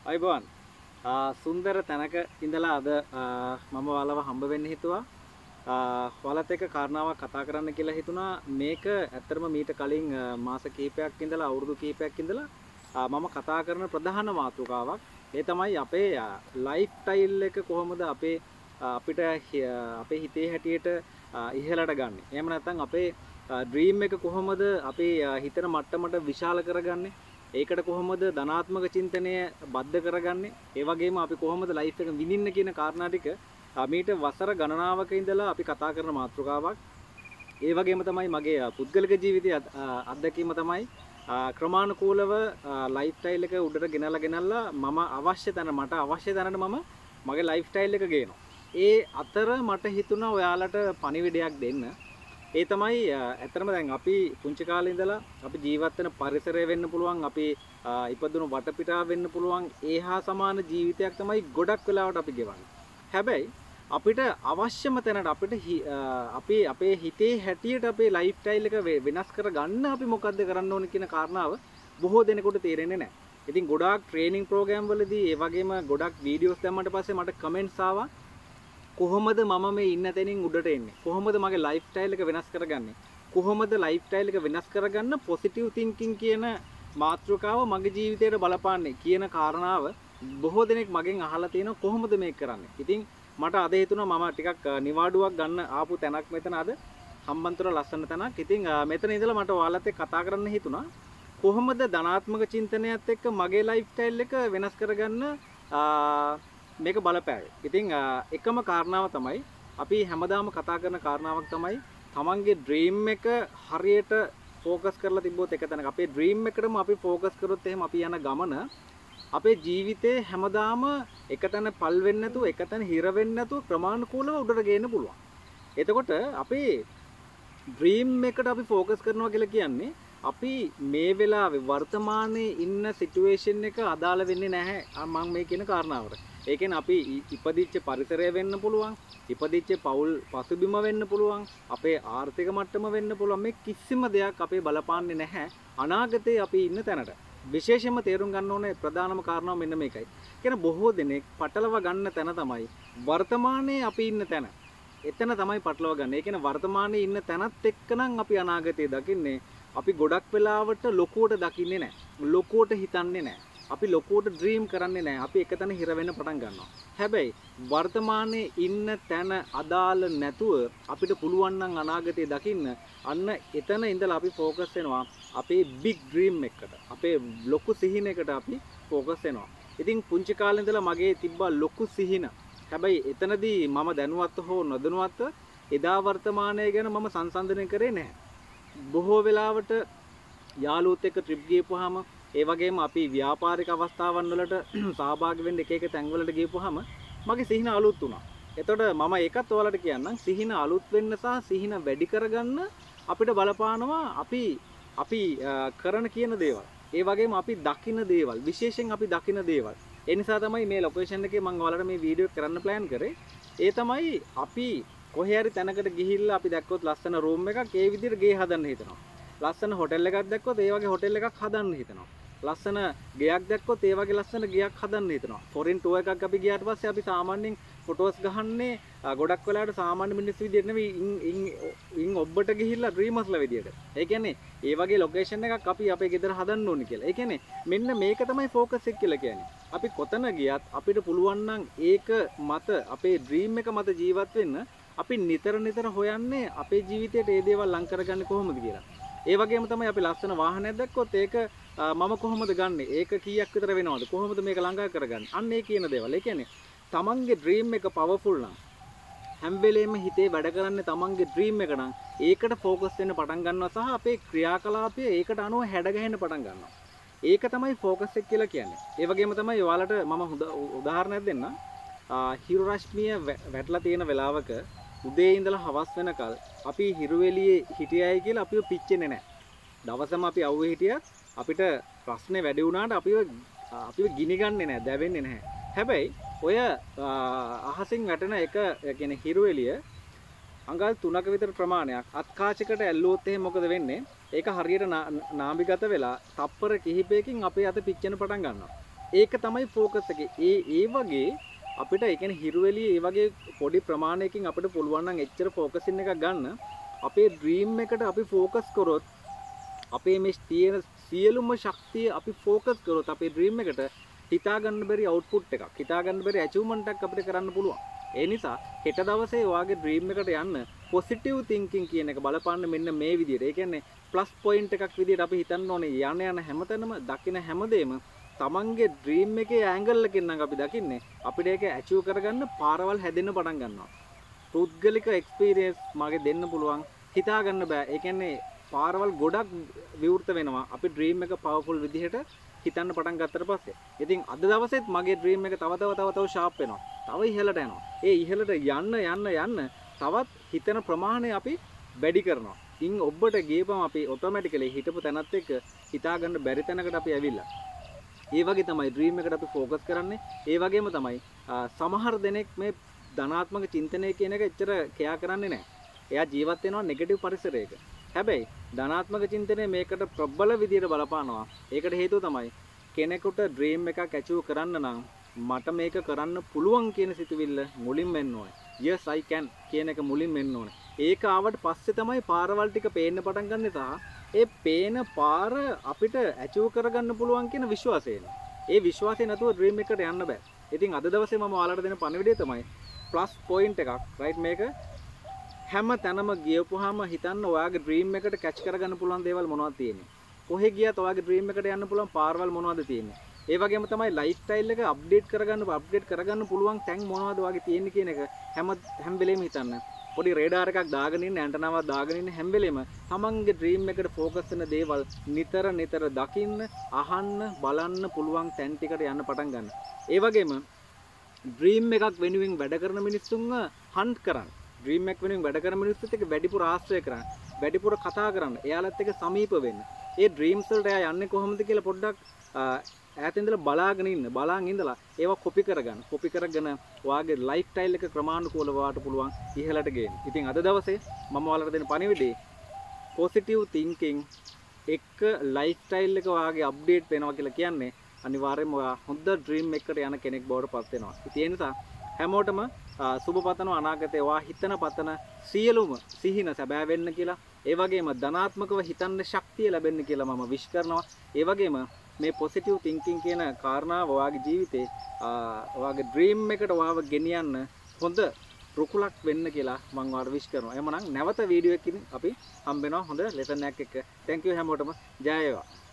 අයිබෝන් සුන්දර තැනක ඉඳලා අද මම ඔයාලව හම්බ වෙන්න හිතුවා. ඔයාලත් එක්ක කාරණාවක් කතා කරන්න කියලා හිතුණා. මේක ඇත්තටම මීට කලින් මාස කිහිපයක් ඉඳලා අවුරුදු කිහිපයක් ඉඳලා මම කතා කරන ප්‍රධාන මාතෘකාවක්. ඒ තමයි අපේ ලයිෆ් ස්ටයිල් එක කොහොමද අපිට අපේ හිතේ හැටියට ඉහළට ගන්න. එහෙම නැත්නම් අපේ ඩ්‍රීම් එක කොහොමද අපේ හිතන මට්ටමට විශාල කරගන්නේ? ඒකට කොහොමද ධනාත්මක චින්තනය බද්ධ කරගන්නේ? ඒ වගේම අපි කොහොමද ලයිෆ් එක විඳින්න කියන කාරණා ටික මීට වසර ගණනාවක ඉඳලා අපි කතා කරන මාතෘකාවක්. ඒ වගේම තමයි මගේ පුද්ගලික ජීවිතයේ අත්දැකීම තමයි ක්‍රමානුකූලව ලයිෆ් ස්ටයිල් එක උඩට ගෙනල්ලා මම අවශ්‍ය තැන මට අවශ්‍ය තැනට මම මගේ ලයිෆ් ස්ටයිල් එක ගේනවා. ඒ අතර මට හිතුණා ඔයාලට පණිවිඩයක් දෙන්න. ඒ තමයි ඇත්තටම දැන් අපි පුංචි කාලේ ඉඳලා අපි ජීවත් වෙන පරිසරය වෙන්න පුළුවන්, අපි ඉපදුණු වටපිටාව වෙන්න පුළුවන්, ඒහා සමාන ජීවිතයක් තමයි ගොඩක් වෙලාවට අපි ගෙවන්නේ. හැබැයි අපිට අවශ්‍යම තැනට අපේ හිතේ හැටියට අපේ ලයිෆ් ස්ටයිල් එක වෙනස් කරගන්න අපි මොකද්ද කරන්න ඕන කියන කාරණාව බොහෝ දෙනෙකුට තේරෙන්නේ නැහැ. ඉතින් ගොඩාක් ට්‍රේනින් ප්‍රෝග්‍රෑම් වලදී ඒ වගේම ගොඩක් වීඩියෝස් දැම්මට පස්සේ මට කමෙන්ට්ස් ආවා කොහොමද මම මේ ඉන්න තැනින් උඩට එන්නේ? කොහොමද මගේ ලයිෆ් ස්ටයිල් එක වෙනස් කරගන්නේ? කොහොමද ලයිෆ් ස්ටයිල් එක වෙනස් කරගන්න පොසිටිව් තින්කින් කියන මාතෘකාව මගේ ජීවිතයට බලපාන්නේ කියන කාරණාව බොහෝ දෙනෙක් මගෙන් අහලා තියෙනවා කොහොමද මේක කරන්නේ? ඉතින් මට අද හිතුණා මම ටිකක් නිවාඩුවක් ගන්න ආපු තැනක් මෙතන අද හම්බන්තොට ලස්සන තැනක්. ඉතින් මෙතන ඉඳලා මට ඔයාලත් එක්ක කතා කරන්න හිතුණා කොහොමද ධනාත්මක චින්තනයත් එක්ක මගේ ලයිෆ් ස්ටයිල් එක වෙනස් කරගන්න මේක බලපෑවේ. ඉතින් එකම කාරණාව තමයි අපි හැමදාම කතා කරන කාරණාවක් තමයි තමන්ගේ ඩ්‍රීම් එක හරියට ફોකස් කරලා තිබ්බොත් එක තැනක අපේ ඩ්‍රීම් එකටම අපි ફોකස් කරොත් එහෙම අපි යන ගමන අපේ ජීවිතේ හැමදාම එක තැන පල් වෙන්නේ නැතුව එක තැන හිර වෙන්නේ නැතුව ක්‍රමානුකූලව උඩට ගේන්න පුළුවන්. එතකොට අපේ ඩ්‍රීම් එකට අපි ફોකස් කරනවා කියලා කියන්නේ අපි මේ වෙලාවේ වර්තමානයේ ඉන්න සිටුේෂන් එක අදාළ වෙන්නේ නැහැ මම මේ කියන කාරණාවට. ඒ කියන්නේ අපි ඉපදිච්ච පරිසරය වෙන්න පුළුවන්, ඉපදිච්ච පෞල් පසුබිම වෙන්න පුළුවන්, අපේ ආර්ථික මට්ටම වෙන්න පුළුවන්. මේ කිසිම දෙයක් අපේ බලපාන්නේ නැහැ අනාගතේ අපි ඉන්න තැනට. විශේෂයෙන්ම තේරුම් ගන්න ඕනේ ප්‍රධානම කාරණාව මෙන්න මේකයි. කියන්නේ බොහෝ දෙනෙක් පටලව ගන්න තැන තමයි වර්තමානයේ අපි ඉන්න තැන. එතන තමයි පටලව ගන්න. ඒ කියන්නේ වර්තමානයේ ඉන්න තැනත් එක්කනම් අපි අනාගතේ දකින්නේ. අපි ගොඩක් වෙලාවට ලොකුවට දකින්නේ නැහැ. ලොකුවට හිතන්නේ නැහැ. අපි ලොකුවට ඩ්‍රීම් කරන්නේ නැහැ. අපි එකතැන හිර වෙන්න පටන් ගන්නවා. හැබැයි වර්තමානයේ ඉන්න තැන අදාළ නැතුව අපිට පුළුවන් නම් අනාගතේ දකින්න අන්න එතන ඉඳලා අපි ફોකස් වෙනවා අපේ බිග් ඩ්‍රීම් එකකට. අපේ ලොකු සිහිනයකට අපි ફોකස් වෙනවා. ඉතින් පුංචි කාලේ ඉඳලා මගේ තිබ්බා ලොකු සිහින. හැබැයි එතනදී මම දැනුවත් හෝ නොදැනුවත් එදා වර්තමානය ගැන මම සංසන්දනය කරේ නැහැ. බොහෝ වෙලාවට යාළුවොත් එක්ක ට්‍රිප් ගියපුවාම ඒ වගේම අපි ව්‍යාපාරික අවස්ථාවන් වලට සහභාගී වෙන්න එක තැන්වලට ගියපුවාම මගේ සිහින අලුත් වුණා. එතකොට මම ඒකත් ඔයාලට කියන්නම් සිහින අලුත් වෙන්න සහ සිහින වැඩි කරගන්න අපිට බලපානවා අපි කරන කියන දේවල්. ඒ වගේම අපි දකින දේවල්, විශේෂයෙන් අපි දකින දේවල්. ඒ නිසා තමයි මේ ලොකේෂන් එකේ මම ඔයාලට මේ වීඩියෝ කරන්න ප්ලෑන් කරේ. ඒ තමයි අපි කොහේ හරි තැනකට ගිහිල්ලා අපි දැක්කොත් ලස්සන රූම් එකක් ඒ විදිහට ගේ හදන්න හිතනවා. ලස්සන හොටෙල් එකක් දැක්කොත් ඒ වගේ හොටෙල් එකක් හදන්න හිතනවා. ලස්සන ගෙයක් දැක්කොත් ඒ වගේ ලස්සන ගෙයක් හදන්න හිතනවා. ෆොරින් ටුවර් එකක් අපි ගියාට පස්සේ අපි සාමාන්‍යයෙන් ෆොටෝස් ගහන්නේ ගොඩක් වෙලාවට සාමාන්‍ය මිනිස්සු විදියට නෙවෙයි ඉන් ඔබ්බට ගිහිල්ලා ඩ්‍රීමර්ස්ලා විදියට. ඒ කියන්නේ ඒ වගේ ලොකේෂන් එකක් අපි අපේ ගෙදර හදන්න ඕනේ කියලා. ඒ කියන්නේ මෙන්න මේක තමයි ફોකස් එක කියලා කියන්නේ. අපි කොතන ගියත් අපිට පුළුවන් නම් ඒක මත අපේ ඩ්‍රීම් එක මත ජීවත් වෙන්න අපි නිතර හොයන්නේ අපේ ජීවිතයට ඒ දේවල් ලං කරගන්නේ කොහොමද කියලා. ඒ වගේම තමයි අපි ලස්සන වාහනයක් දැක්කොත් ඒක මම කොහොමද ගන්නෙ? ඒක කීයක් විතර වෙනවද? කොහොමද මේක ළඟා කරගන්නේ? අන්න ඒ කියන දේවල්. ඒ කියන්නේ තමන්ගේ ඩ්‍රීම් එක පවර්ෆුල් නම් හැම වෙලේම හිතේ වැඩ කරන්නේ තමන්ගේ ඩ්‍රීම් එක නම් ඒකට ફોකස් වෙන්න පටන් ගන්නවා සහ අපේ ක්‍රියාකලාපය ඒකට අනුව හැඩ ගැහෙන්න පටන් ගන්නවා. ඒක තමයි ફોකස් එක කියලා කියන්නේ. ඒ වගේම තමයි ඔයාලට මම උදාහරණයක් දෙන්න. හිරු රශ්මිය වැටලා තියෙන වෙලාවක උදේ ඉඳලා හවස් වෙනකල් අපි හිරු එළියේ හිටියයි කියලා අපිව පිච්චෙන්නේ නැහැ. දවසම අපි අවුවේ හිටියත් අපිට ප්‍රශ්නේ වැඩි වුණාට අපිව ගිනි ගන්නෙ නැහැ, දැවෙන්නේ නැහැ. හැබැයි ඔය අහසින් වැටෙන එක කියන්නේ හිරු එළිය අඟල් 3ක විතර ප්‍රමාණයක් අත්කාචයකට ඇල්ලුවොත් එහෙනම් මොකද වෙන්නේ? ඒක හරියට නාභිගත වෙලා තප්පර කිහිපයකින් අපේ අත පිච්චෙන පටන් ගන්නවා. ඒක තමයි ફોકස් එක. ඒ වගේ අපිට ඒ කියන්නේ හිරුවෙලි ඒ වගේ පොඩි ප්‍රමාණයකින් අපිට පුළුවන් නම් එච්චර ફોකසින් එකක් ගන්න. අපේ ඩ්‍රීම් එකට අපි ફોකස් කරොත් අපේ මේ තියෙන සියලුම ශක්තිය අපි ફોකස් කරොත් අපේ ඩ්‍රීම් එකට හිතා ගන්න බැරි අවුට්පුට් එකක්, හිතා ගන්න බැරි ඇචීව්මන්ට් එකක් අපිට කරන්න පුළුවන්. ඒ නිසා හෙට දවසේ ඔයාගේ ඩ්‍රීම් එකට යන්න පොසිටිව් තින්කින් කියන එක බලපාන්න මෙන්න මේ විදිහට. ඒ කියන්නේ ප්ලස් පොයින්ට් එකක් විදිහට අපි හිතන්න ඕනේ යන හැමතැනම දකින හැමදේම තමන්ගේ ඩ්‍රීම් එකේ ඇන්ගල් එකෙන් නම් අපි දකින්නේ අපිට ඒක ඇචීව් කරගන්න පාරවල් හැදෙන්න පටන් ගන්නවා. පුද්ගලික එක්ස්පීරියන්ස් මාගේ දෙන්න පුළුවන්. හිතා ගන්න බෑ. ඒ කියන්නේ පාරවල් ගොඩක් විවෘත වෙනවා. අපි ඩ්‍රීම් එක පවර්ෆුල් විදිහට හිතන්න පටන් ගත්තට පස්සේ. ඉතින් අද දවසෙත් මගේ ඩ්‍රීම් එක තව ෂාප් වෙනවා. තව ඉහළට යනවා. ඒ ඉහළට යන්න තවත් හිතන ප්‍රමාණය අපි වැඩි කරනවා. ඉන් ඔබට ගියපම අපි ඔටෝමැටිකලි හිතපු තැනත් එක්ක හිතා ගන්න බැරි තැනකට අපි ඇවිල්ලා. ඒ වගේ තමයි ඩ්‍රීම් එකට අපි ફોકસ කරන්නේ. ඒ වගේම තමයි සමහර දෙනෙක් මේ ධනාත්මක චින්තනය කියන එක එච්චර කෙයා කරන්නේ නැහැ. එයා ජීවත් වෙනවා නෙගටිව් පරිසරයක. හැබැයි ධනාත්මක චින්තනය මේකට ප්‍රබල විදියට බලපානවා. ඒකට හේතුව තමයි කෙනෙකුට ඩ්‍රීම් එකක් ඇචීව් කරන්න නම් මට මේක කරන්න පුළුවන් කියන සිතුවිල්ල මුලින්ම එන්න ඕනේ. yes I can කියන එක මුලින්ම එන්න ඕනේ. ඒක ආවට පස්සේ තමයි පාරවල් ටික පේන්න පටන් ගන්න ඒ පේන පාර අපිට ඇචීව් කරගන්න පුළුවන් කියන විශ්වාසය එනවා. ඒ විශ්වාසය නැතුව ඩ්‍රීම් එකට යන්න බෑ. ඉතින් අද දවසේ මම ඔයාලට දෙන පණිවිඩය තමයි ප්ලස් පොයින්ට් එකක්. රයිට් මේක හැම තැනම ගියපුවාම හිතන්න ඔයාගේ ඩ්‍රීම් එකට කැච් කරගන්න පුළුවන් දේවල් මොනවද තියෙන්නේ. කොහෙ ගියත් ඔයාගේ ඩ්‍රීම් එකට යන්න පුළුවන් පාරවල් මොනවද තියෙන්නේ. ඒ වගේම තමයි ලයිෆ් ස්ටයිල් එක අප්ඩේට් කරගන්න පුළුවන් තැන් මොනවද ඔයාගේ තියෙන්නේ කියන එක හැම වෙලේම හිතන්න. පොඩි රේඩාර් එකක් දාගෙන ඉන්න ඇන්ටනාවක් දාගෙන ඉන්න හැම වෙලේම තමන්ගේ ඩ්‍රීම් එකට ફોකස් වෙන දේවල් නිතර දකින්න, අහන්න, බලන්න පුළුවන් තැන් ටිකට යන්න පටන් ගන්න. ඒ වගේම ඩ්‍රීම් එකක් වෙනුවෙන් වැඩ කරන මිනිස්සුන්ව හන්ට් කරන්න. ඩ්‍රීම් එක වෙනුවෙන් වැඩ කරන මිනිස්සුත් එක්ක වැඩිපුර ආශ්‍රය කරන්න. වැඩිපුර කතා කරන්න. එයාලත් එක්ක සමීප වෙන්න. ඒ ඩ්‍රීම්ස් වලට එයා යන්නේ කොහොමද කියලා පොඩ්ඩක් ඈත ඉඳලා බලාගෙන ඉන්න. බලන් ඉඳලා ඒවා කොපි කරගන්න. කොපි කරගෙන ඔයාගේ ලයිෆ් ස්ටයිල් එක ක්‍රමානුකූලව වාට පුළුවන් ඉහළට ගේන්න. ඉතින් අද දවසේ මම ඔයාලට දෙන පණිවිඩේ පොසිටිව් තින්කින් එක ලයිෆ් ස්ටයිල් එක ඔයාගේ අප්ඩේට් වෙනවා කියලා කියන්නේ අනිවාර්යයෙන්ම ඔයා හොඳ ඩ්‍රීම් එකකට යන කෙනෙක් බවට පත් වෙනවා. ඉතින් ඒ නිසා හැමෝටම සුබ පතන අනාගතේ ඔයා හිතන පතන සියලුම සිහින සැබෑ වෙන්න කියලා, ඒ වගේම ධනාත්මකව හිතන්න ශක්තිය ලැබෙන්න කියලා මම විශ් කරනවා. ඒ වගේම මේ පොසිටිව් තින්කින් කියන කාරණාව ඔයාගේ ජීවිතේ ඔයාගේ ඩ්‍රීම් එකට ඔයාව ගෙනියන්න හොඳ රුකුලක් වෙන්න කියලා මම ඔයාලට විශ් කරනවා. එහෙනම් නැවත වීඩියෝ එකකින් අපි හම්බ වෙනවා හොඳ ලෙසන් එකක් එක්ක. thank you හැමෝටම ජය වේවා.